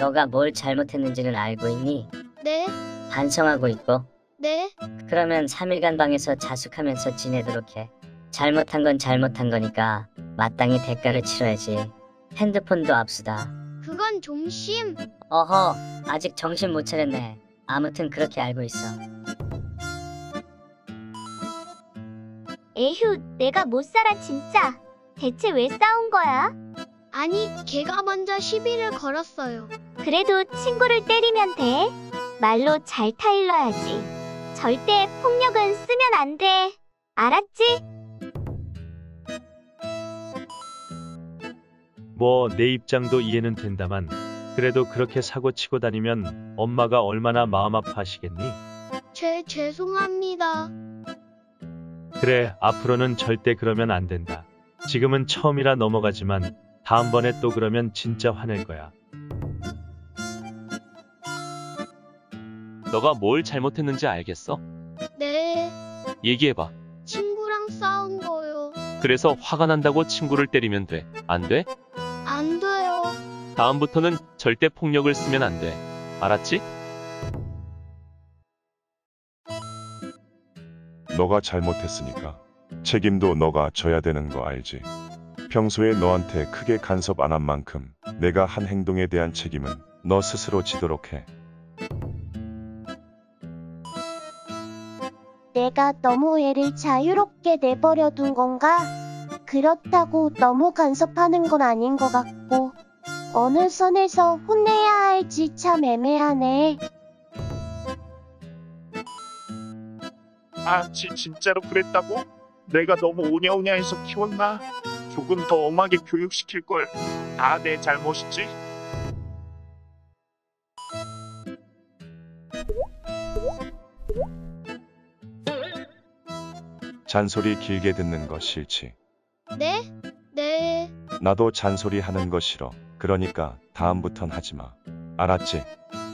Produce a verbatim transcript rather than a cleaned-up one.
너가 뭘 잘못했는지는 알고 있니? 네, 반성하고 있고. 네. 그러면 삼 일간 방에서 자숙하면서 지내도록 해. 잘못한 건 잘못한 거니까 마땅히 대가를 치러야지. 핸드폰도 압수다. 그건 좀 심. 어허, 아직 정신 못 차렸네. 아무튼 그렇게 알고 있어. 에휴, 내가 못 살아 진짜. 대체 왜 싸운 거야? 아니, 걔가 먼저 시비를 걸었어요. 그래도 친구를 때리면 돼. 말로 잘 타일러야지. 절대 폭력은 쓰면 안 돼. 알았지? 뭐 내 입장도 이해는 된다만 그래도 그렇게 사고치고 다니면 엄마가 얼마나 마음 아파하시겠니? 죄, 죄송합니다. 그래, 앞으로는 절대 그러면 안 된다. 지금은 처음이라 넘어가지만 다음번에 또 그러면 진짜 화낼 거야. 너가 뭘 잘못했는지 알겠어? 네, 얘기해봐. 친구랑 싸운 거요. 그래서 화가 난다고 친구를 때리면 돼. 안 돼? 안 돼요. 다음부터는 절대 폭력을 쓰면 안 돼. 알았지? 너가 잘못했으니까 책임도 너가 져야 되는 거 알지? 평소에 너한테 크게 간섭 안 한 만큼 내가 한 행동에 대한 책임은 너 스스로 지도록 해. 내가 너무 애를 자유롭게 내버려둔 건가? 그렇다고 너무 간섭하는 건 아닌 것 같고 어느 선에서 혼내야 할지 참 애매하네. 아, 지, 진짜로 그랬다고? 내가 너무 오냐오냐해서 키웠나? 조금 더 엄하게 교육시킬걸. 다 내 잘못이지? 잔소리 길게 듣는 거 싫지? 네? 네. 나도 잔소리 하는 거 싫어. 그러니까 다음부턴 하지 마. 알았지?